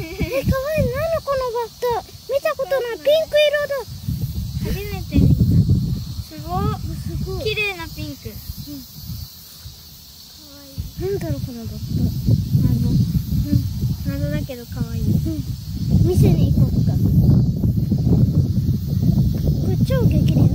かわいい。何このバッタ。見たことない。ピンク色だ。 初めて見た。すごっ。綺麗なピンク。 なんだろうこのバッ謎だけど可愛い。 タ。店に行こうか。これ超激レア。